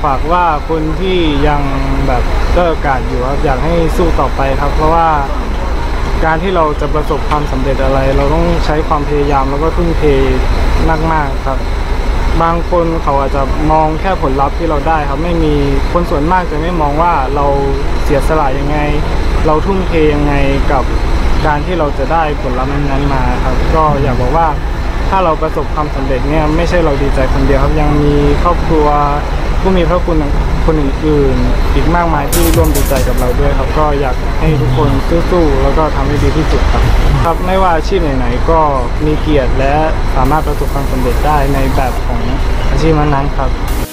ฝากว่าคนที่ยังแบบเลิกโอกาสอยู่ครับอยากให้สู้ต่อไปครับเพราะว่าการที่เราจะประสบความสำเร็จอะไรเราต้องใช้ความพยายามแล้วก็ทุ่มเทมากๆครับบางคนเขาอาจจะมองแค่ผลลัพธ์ที่เราได้ครับไม่มีคนส่วนมากจะไม่มองว่าเราเสียสละยังไงเราทุ่มเทยังไงกับการที่เราจะได้ผลลัพธ์นั้นๆมาครับก็อยากบอกว่าถ้าเราประสบความสำเร็จเนี่ยไม่ใช่เราดีใจคนเดียวครับยังมีครอบครัวผู้มีพระคุณคนอื่นๆอีกมากมายที่ร่วมดีใจกับเราด้วยครับก็อยากให้ทุกคนสู้ๆแล้วก็ทำให้ดีที่สุดครับไม่ว่าอาชีพไหนๆก็มีเกียรติและสามารถประสบความสำเร็จได้ในแบบของอาชีพนั้นๆครับ